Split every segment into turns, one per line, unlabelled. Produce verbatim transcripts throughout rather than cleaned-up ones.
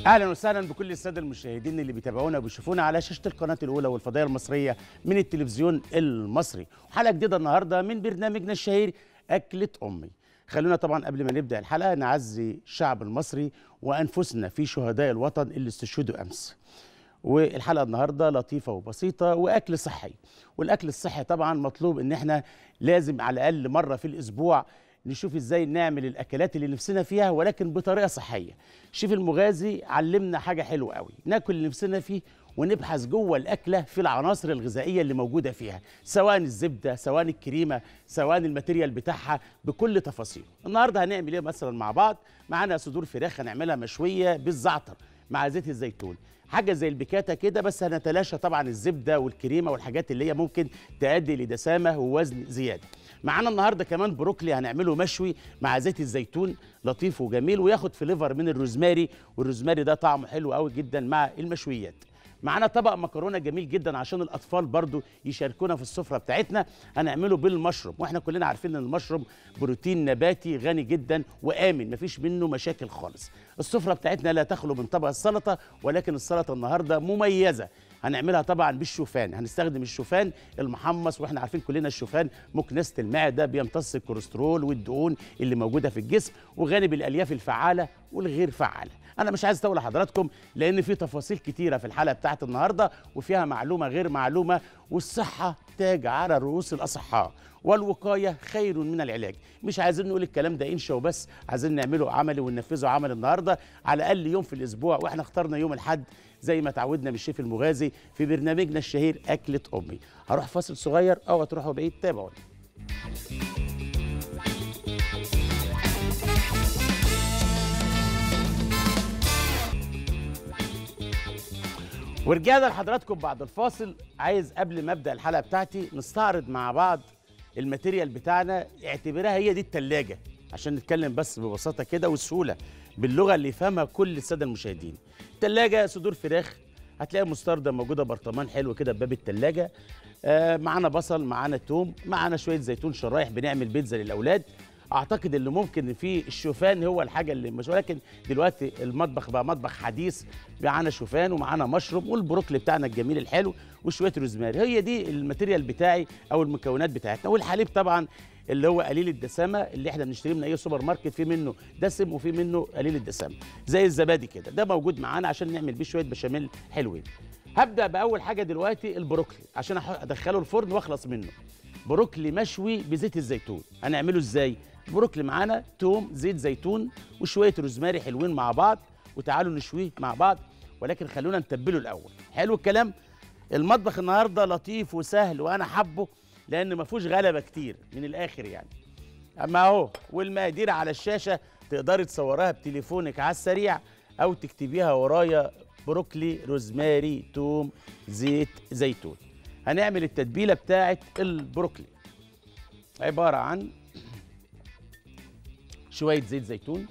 اهلا وسهلا بكل الساده المشاهدين اللي بيتابعونا وبيشوفونا على شاشه القناه الاولى والفضائيه المصريه من التلفزيون المصري. حلقه جديده النهارده من برنامجنا الشهير اكله امي. خلونا طبعا قبل ما نبدا الحلقه نعزي الشعب المصري وانفسنا في شهداء الوطن اللي استشهدوا امس. والحلقه النهارده لطيفه وبسيطه واكل صحي. والاكل الصحي طبعا مطلوب ان احنا لازم على الاقل مره في الاسبوع نشوف ازاي نعمل الاكلات اللي نفسنا فيها ولكن بطريقه صحيه. الشيف المغازي علمنا حاجه حلوه قوي، ناكل اللي نفسنا فيه ونبحث جوه الاكله في العناصر الغذائيه اللي موجوده فيها، سواء الزبده، سواء الكريمه، سواء الماتيريال بتاعها بكل تفاصيله. النهارده هنعمل ايه مثلا مع بعض؟ معانا صدور فراخ هنعملها مشويه بالزعتر مع زيت الزيتون، حاجه زي البيكاتا كده، بس هنتلاشى طبعا الزبده والكريمه والحاجات اللي هي ممكن تؤدي لدسامه ووزن زياده. معانا النهارده كمان بروكلي هنعمله مشوي مع زيت الزيتون، لطيف وجميل وياخد فليفر من الروزماري، والروزماري ده طعمه حلو قوي جدا مع المشويات. معانا طبق مكرونه جميل جدا عشان الاطفال برضو يشاركونا في السفره بتاعتنا، هنعمله بالمشروم، واحنا كلنا عارفين ان المشروم بروتين نباتي غني جدا وامن مفيش منه مشاكل خالص. السفره بتاعتنا لا تخلو من طبق السلطه، ولكن السلطه النهارده مميزه، هنعملها طبعا بالشوفان، هنستخدم الشوفان المحمص، واحنا عارفين كلنا الشوفان مكنسه المعده، بيمتص الكوليسترول والدهون اللي موجوده في الجسم، وغني بالالياف الفعاله والغير فعاله. انا مش عايز اطول حضراتكم لان في تفاصيل كتيره في الحلقه بتاعت النهارده وفيها معلومه غير معلومه، والصحه تاج على رؤوس الاصحاء والوقايه خير من العلاج. مش عايزين نقول الكلام ده انشا وبس، عايزين نعمله عملي وننفذه عملي النهارده على الاقل يوم في الاسبوع، واحنا اخترنا يوم الاحد زي ما تعودنا من الشيف المغازي في برنامجنا الشهير اكله امي. هروح فاصل صغير او هتروحوا بعيد، تابعوني. ورجعنا لحضراتكم بعد الفاصل. عايز قبل ما ابدا الحلقه بتاعتي نستعرض مع بعض الماتيريال بتاعنا، اعتبرها هي دي التلاجة عشان نتكلم بس ببساطه كده والسهوله باللغه اللي يفهمها كل الساده المشاهدين. التلاجة صدور فراخ، هتلاقي مستردة موجوده برطمان حلو كده بباب التلاجة، آه معانا بصل، معانا توم، معانا شويه زيتون شرايح، بنعمل بيتزا للاولاد. اعتقد اللي ممكن في الشوفان هو الحاجه اللي مش، ولكن دلوقتي المطبخ بقى مطبخ حديث، معانا شوفان ومعانا مشروم والبروكلي بتاعنا الجميل الحلو وشويه روزماري. هي دي الماتيريال بتاعي او المكونات بتاعتنا. والحليب طبعا اللي هو قليل الدسامه اللي احنا بنشتريه من اي سوبر ماركت، في منه دسم وفي منه قليل الدسامه زي الزبادي كده، ده موجود معانا عشان نعمل بيه شويه بشاميل حلوين. هبدا باول حاجه دلوقتي البروكلي عشان ادخله الفرن واخلص منه. بروكلي مشوي بزيت الزيتون، هنعمله ازاي؟ البروكلي معانا توم، زيت زيتون وشويه روزماري حلوين مع بعض، وتعالوا نشويه مع بعض، ولكن خلونا نتبله الاول. حلو الكلام. المطبخ النهارده لطيف وسهل وانا حبه لان ما فيهوش غلبه كتير من الاخر يعني. اما اهو، والمقادير على الشاشه تقدري تصوريها بتليفونك على السريع او تكتبيها ورايا. بروكلي، روزماري، توم، زيت زيتون. هنعمل التتبيله بتاعه البروكلي، عباره عن شويه زيت زيتون،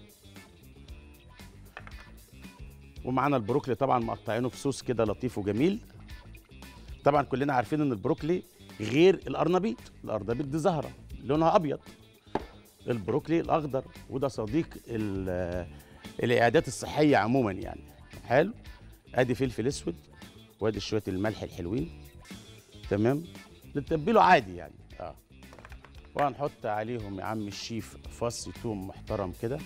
ومعانا البروكلي طبعا مقطعينه في صوص كده لطيف وجميل. طبعا كلنا عارفين ان البروكلي غير القرنبيط، القرنبيط دي زهره لونها ابيض، البروكلي الاخضر، وده صديق الاعادات الصحيه عموما يعني. حلو. ادي فلفل اسود وادي شويه الملح الحلوين، تمام، نتبله عادي يعني. اه وهنحط عليهم يا عم الشيف فص ثوم محترم كده،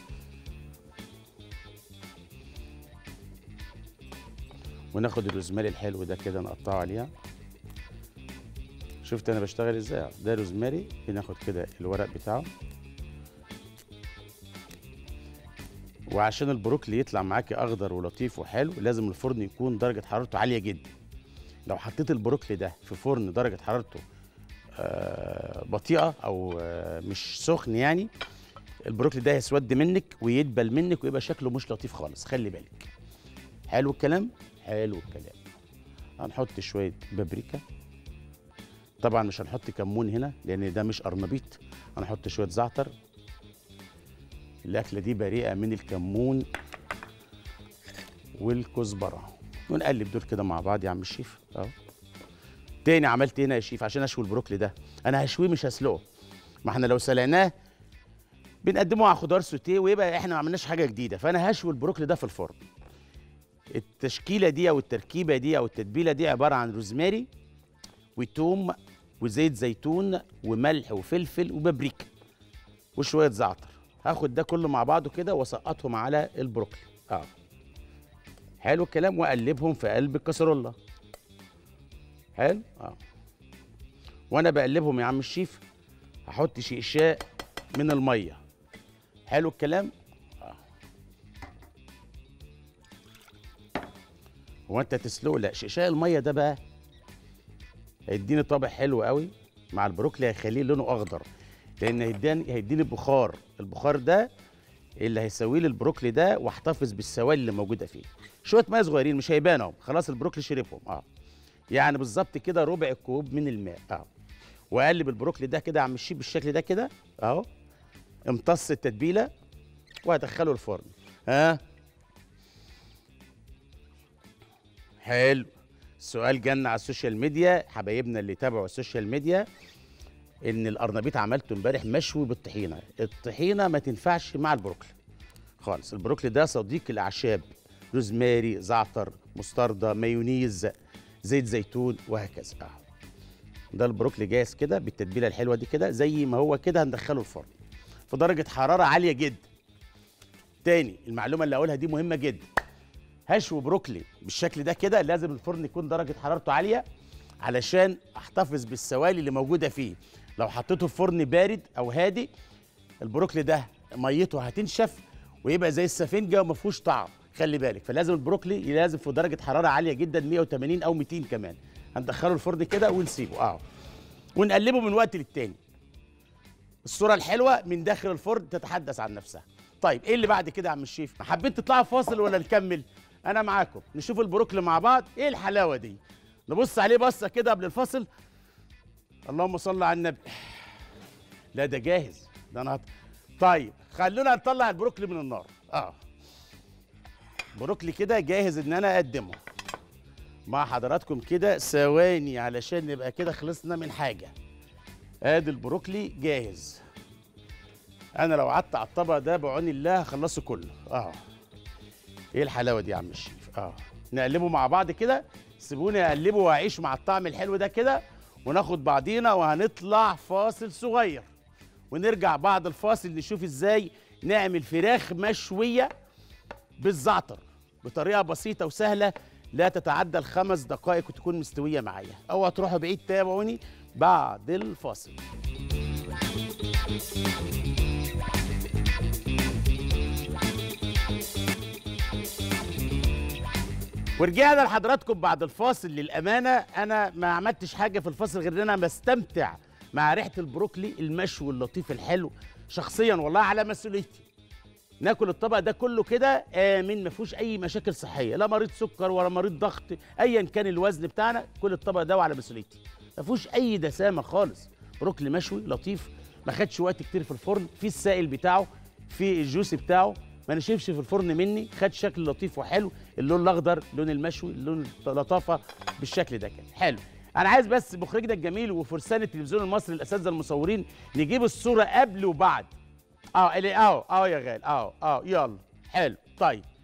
وناخد الروزماري الحلو ده كده نقطعه عليها. شفت انا بشتغل ازاي؟ ده روزماري، بناخد كده الورق بتاعه، وعشان البروكلي يطلع معاكي اخضر ولطيف وحلو لازم الفرن يكون درجه حرارته عاليه جدا. لو حطيت البروكلي ده في فرن درجه حرارته آه بطيئه او آه مش سخن يعني، البروكلي ده هيسود منك ويدبل منك ويبقى شكله مش لطيف خالص، خلي بالك. حلو الكلام. حلو الكلام. هنحط شويه بابريكا، طبعا مش هنحط كمون هنا لان ده مش قرنبيط، هنحط شويه زعتر. الاكله دي بريئه من الكمون والكزبره، ونقلب دول كده مع بعض يا عم الشيف. اهو تاني عملت هنا يا شيف عشان اشوي البروكلي ده، انا هشويه مش هسلقه، ما احنا لو سلقناه بنقدمه على خضار سوتيه ويبقى احنا ما عملناش حاجه جديده، فانا هشوي البروكلي ده في الفرن. التشكيله دي او التركيبه دي او التتبيله دي عباره عن روزماري وتوم وزيت زيتون وملح وفلفل وبابريكا وشويه زعتر. هاخد ده كله مع بعضه كده واسقطهم على البروكلي. اه حلو الكلام، واقلبهم في قلب الكسرولة. حلو. اه وانا بقلبهم يا عم الشيف هحط شقشاق من الميه. حلو الكلام. اه هو انت تسلقه؟ لا، شقشاق الميه ده بقى هيديني طابع حلو قوي مع البروكلي، هيخليه لونه اخضر، لان هيديني هيديني بخار. البخار ده اللي هيسوي لي البروكلي ده واحتفظ بالسوائل اللي موجوده فيه. شويه ميه صغيرين مش هيبانوا، خلاص البروكلي شربهم. اه يعني بالظبط كده ربع كوب من الماء. اه واقلب البروكلي ده كده يا عم الشيف بالشكل ده كده اهو، امتص التتبيله وهدخله الفرن. ها آه. حلو. السؤال جالنا على السوشيال ميديا، حبايبنا اللي تابعوا السوشيال ميديا، ان القرنبيط عملته امبارح مشوي بالطحينه. الطحينه ما تنفعش مع البروكلي خالص. البروكلي ده صديق الاعشاب، روزماري، زعتر، مستردة، مايونيز، زيت زيتون وهكذا. اه ده البروكلي جاهز كده بالتتبيله الحلوه دي كده زي ما هو كده. هندخله الفرن في درجه حراره عاليه جدا. تاني المعلومه اللي اقولها دي مهمه جدا، هشوي بروكلي بالشكل ده كده لازم الفرن يكون درجه حرارته عاليه علشان احتفظ بالسوائل اللي موجوده فيه. لو حطيته في فرن بارد او هادي البروكلي ده ميته هتنشف ويبقى زي السفنجه وما فيهوش طعم. خلي بالك، فلازم البروكلي لازم في درجه حراره عاليه جدا، مية وتمانين او ميتين كمان. هندخله الفرن كده ونسيبه اه ونقلبه من وقت للتاني. الصوره الحلوه من داخل الفرن تتحدث عن نفسها. طيب ايه اللي بعد كده يا عم الشيف؟ حبيت تطلعوا فاصل ولا نكمل؟ انا معاكم نشوف البروكلي مع بعض. ايه الحلاوه دي؟ نبص عليه بصه كده قبل الفاصل. اللهم صل على النبي. لا ده جاهز ده انا هط... طيب خلونا نطلع البروكلي من النار. اه بروكلي كده جاهز ان انا اقدمه مع حضراتكم كده. ثواني علشان نبقى كده خلصنا من حاجه. ادي البروكلي جاهز. انا لو قعدت على الطبق ده بعون الله هخلصه كله. اه ايه الحلاوه دي يا عم الشيف؟ اه نقلبه مع بعض كده. سيبوني اقلبه واعيش مع الطعم الحلو ده كده وناخد بعضينا وهنطلع فاصل صغير ونرجع بعد الفاصل نشوف ازاي نعمل فراخ مشويه بالزعتر بطريقه بسيطه وسهله لا تتعدى الخمس دقائق وتكون مستويه معايا. اوعوا تروحوا بعيد، تابعوني بعد الفاصل. ورجعنا لحضراتكم بعد الفاصل. للامانه انا ما عملتش حاجه في الفاصل غير ان انا بستمتع مع ريحه البروكلي المشوي اللطيف الحلو شخصيا، والله على مسؤوليتي. ناكل الطبق ده كله كده امن، ما فيهوش اي مشاكل صحيه، لا مريض سكر ولا مريض ضغط ايا كان الوزن بتاعنا. كل الطبق ده وعلى مسؤوليتي، ما فيهوش اي دسامه خالص. بروكلي مشوي لطيف، ما خدش وقت كتير في الفرن، في السائل بتاعه، في الجوس بتاعه، ما نشفش في الفرن مني، خد شكل لطيف وحلو. اللون الاخضر لون المشوي، لون اللطافه بالشكل ده كده حلو. انا عايز بس مخرجنا الجميل وفرسان التلفزيون المصري الاساتذه المصورين نجيب الصوره قبل وبعد. اه اللي اهو اهو يا غالي اهو اهو يلا حلو. طيب